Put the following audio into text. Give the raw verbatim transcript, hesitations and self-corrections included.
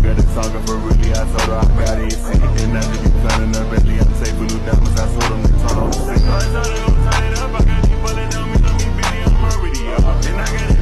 got that song for really, I told her I got it. And now that you planning up Bentley, I'm safe with new diamonds, I sold them, they turn on the signal. I told her go turn it up, I got these bullets on me, on me, baby, I'm already up. And I got